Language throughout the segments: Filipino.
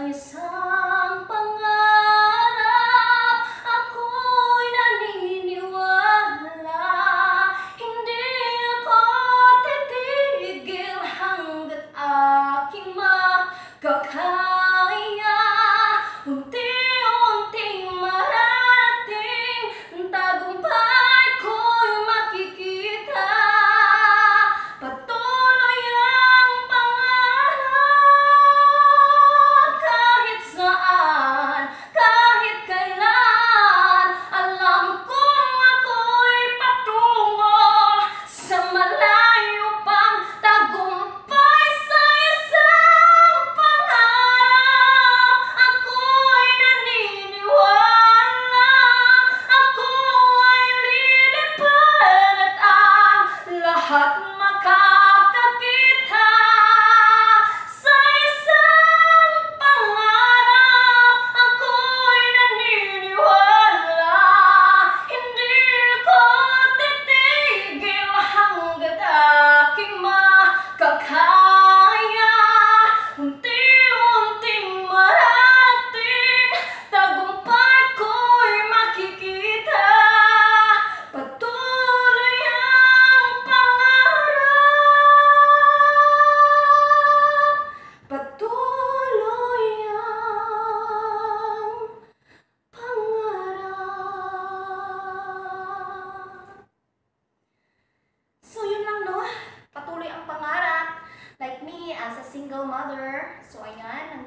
isang pangarap ako'y naniniwala. Hindi ako titigil hanggat aking makakaya. Unti-unting marating, tagumpay ko'y makikita. Patuloy ang pangarap kahit saan, kahit kailan. Alam kong ako'y patungo sa malayo pang tagumpay. Sa isang pangarap ako'y naniniwala. Ako ay lilipad at ang lahat makakakita. Sa isang pangarap ako'y naniniwala. Hindi ko titigil hanggat aking makakaya. Unti-unting marating, tagumpay ko'y makikita. Patuloy ang pangarap, patuloy ang pangarap. So yun lang, no? Patuloy ang pangarap. Like me, as a single mother, so ayan,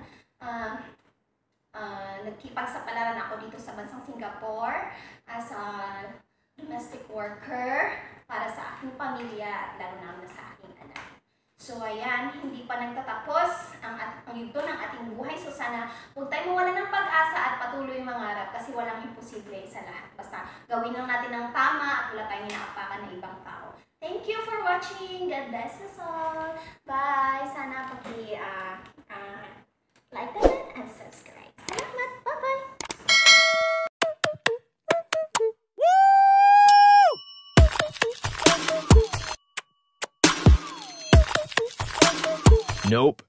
nagkipagsapalaran ako dito sa bansang Singapore as a domestic worker para sa aking pamilya at lalo na sa aking anak. So ayan, hindi pa nagtatapos ang yugto ng ating buhay. So sana huwag tayo mawala ng pag-asa at patuloy mangarap kasi walang imposible sa lahat. Basta gawin lang natin ang tama at wala tayong inaapakan ng ibang tao. Thank you for watching. God bless us all. Bye! Sana like naman and subscribe. Salamat! Bye-bye! Nope.